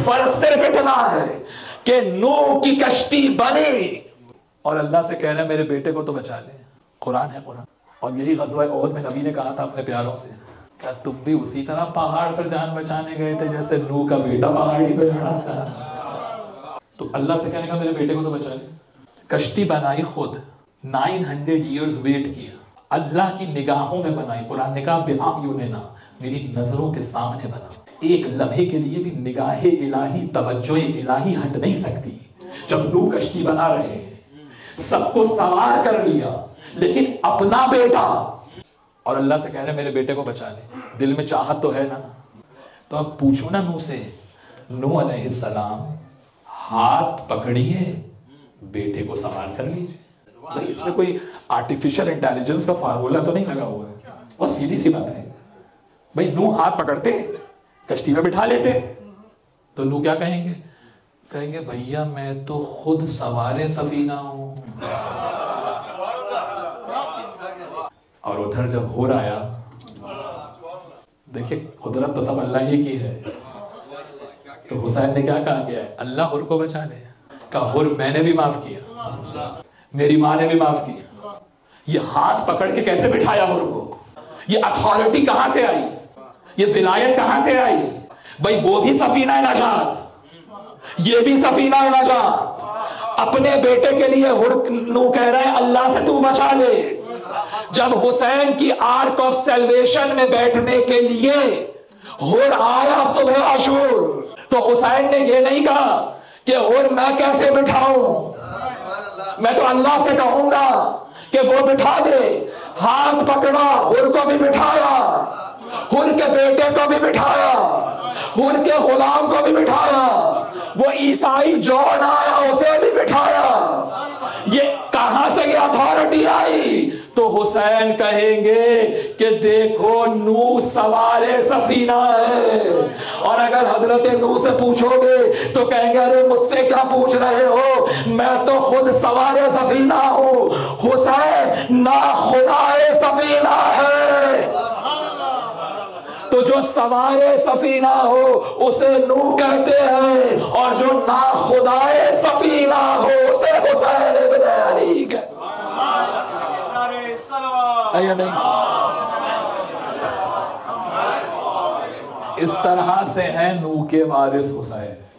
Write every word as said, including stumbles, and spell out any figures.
फर्क सिर्फ इतना है कि नूह की कश्ती बनी और अल्लाह से कह रहे हैं मेरे बेटे को तो बचा ले। कुरान है कुरान। और यही ग़ज़वा ओहद में नबी ने कहा था अपने प्यारों से, क्या तुम भी उसी तरह पहाड़ पर जान बचाने गए थे जैसे नूह का बेटा पहाड़ी पर चढ़ा था? तो अल्लाह से कहने का मेरे बेटे को तो बचा ले। कश्ती बनाई खुद, नाइन हंड्रेड ईयर्स वेट किया, अल्लाह की निगाहों में बनाई। कुरान ने कहा बिअयुनिना, मेरी नजरों के सामने बना। एक लम्हे के लिए भी निगाहे इलाही, तवज्जो इलाही हट नहीं सकती। जब नूह कश्ती बना रहे हैं, सबको सवार कर लिया, लेकिन अपना बेटा, और अल्लाह से कह रहे मेरे बेटे को बचा ले। दिल में चाहत तो है ना। तो अब पूछो ना नूह से, नूह अलैहिस्सलाम हाथ पकड़िए, बेटे को सवार कर लीजिए। भाई इसमें कोई आर्टिफिशियल इंटेलिजेंस का फार्मूला तो नहीं लगा हुआ है, बहुत सीधी सी बात है। भाई नूह हाथ पकड़ते, कश्ती में बिठा लेते, तो नूह क्या कहेंगे? कहेंगे भैया मैं तो खुद सवारे सफीना हूं। और उधर जब हुर आया, देखिए कुदरत तो सब अल्लाह ही की है। तो हुसैन ने क्या कहा गया है? अल्लाह हुर को बचा ले। कहा हुर मैंने भी माफ किया, मेरी माँ ने भी माफ किया। ये हाथ पकड़ के कैसे बिठाया हुर को? ये अथॉरिटी कहां से आई? ये विलायत कहां से आई? भाई वो भी सफीना नजात, ये भी सफीना नजात। अपने बेटे के लिए हुर नूह कह रहे हैं अल्लाह से तू बचा ले। जब हुसैन की आर्क ऑफ सेल्वेशन में बैठने के लिए हुर आया सुबह आशूर, तो हुसैन ने ये नहीं कहा कि हुर मैं कैसे बिठाऊं, मैं तो अल्लाह से कहूंगा कि वो बिठा दे। हाथ पकड़ा, हुर को भी बिठाया, हुर के बेटे को भी बिठाया, हुर के गुलाम को भी बिठाया, वो ईसाई जॉन आया उसे भी बिठाया। ये कहां से ये अथॉरिटी आई? तो हुसैन कहेंगे कि देखो नूह सवारे सफीना है। और अगर हजरत नूह से पूछोगे तो कहेंगे अरे मुझसे क्या पूछ रहे हो, मैं तो खुद सवारे सफीना हूं। हुसैन ना खुदाए सफीना है, तो जो सवारे सफीना हो उसे नूह कहते हैं, और जो ना खुदाए सफीना हो उसे हुसैन इब्न अली कहते हैं। नहीं, इस तरह से है नूह के वारिस हुसैन।